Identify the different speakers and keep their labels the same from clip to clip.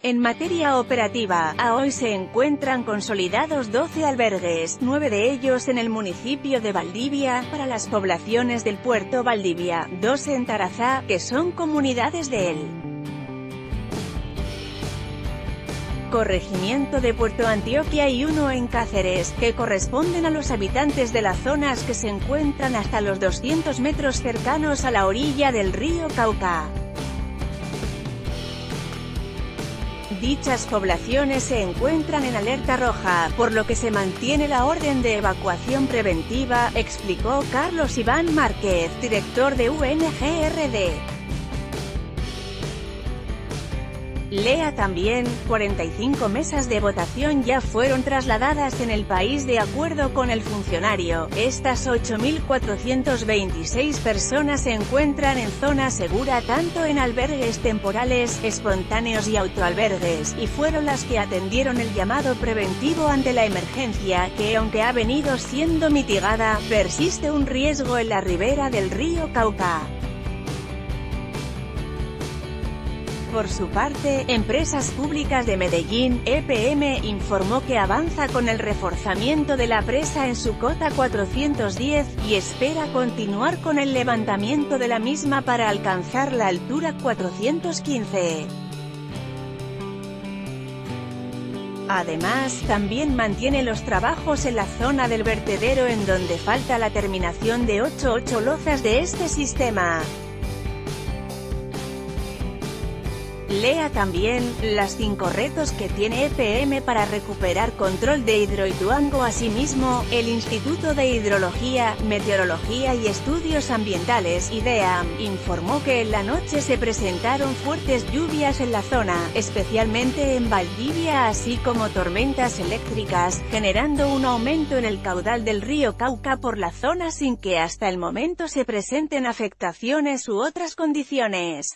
Speaker 1: En materia operativa, a hoy se encuentran consolidados 12 albergues, 9 de ellos en el municipio de Valdivia, para las poblaciones del puerto Valdivia, 2 en Tarazá, que son comunidades de él. Corregimiento de Puerto Antioquia y 1 en Cáceres, que corresponden a los habitantes de las zonas que se encuentran hasta los 200 metros cercanos a la orilla del río Cauca. Dichas poblaciones se encuentran en alerta roja, por lo que se mantiene la orden de evacuación preventiva, explicó Carlos Iván Márquez, director de UNGRD. Lea también, 45 mesas de votación ya fueron trasladadas en el país de acuerdo con el funcionario. Estas 8.426 personas se encuentran en zona segura tanto en albergues temporales, espontáneos y autoalbergues, y fueron las que atendieron el llamado preventivo ante la emergencia, que aunque ha venido siendo mitigada, persiste un riesgo en la ribera del río Cauca. Por su parte, Empresas Públicas de Medellín, EPM, informó que avanza con el reforzamiento de la presa en su cota 410, y espera continuar con el levantamiento de la misma para alcanzar la altura 415. Además, también mantiene los trabajos en la zona del vertedero en donde falta la terminación de 8 lozas de este sistema. Lea también, las 5 retos que tiene EPM para recuperar control de Hidroituango. Asimismo, el Instituto de Hidrología, Meteorología y Estudios Ambientales, IDEAM, informó que en la noche se presentaron fuertes lluvias en la zona, especialmente en Valdivia, así como tormentas eléctricas, generando un aumento en el caudal del río Cauca por la zona sin que hasta el momento se presenten afectaciones u otras condiciones.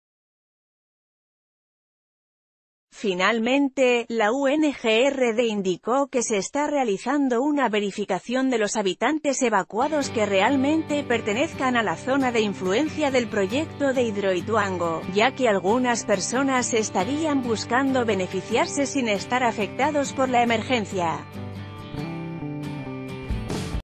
Speaker 1: Finalmente, la UNGRD indicó que se está realizando una verificación de los habitantes evacuados que realmente pertenezcan a la zona de influencia del proyecto de Hidroituango, ya que algunas personas estarían buscando beneficiarse sin estar afectados por la emergencia.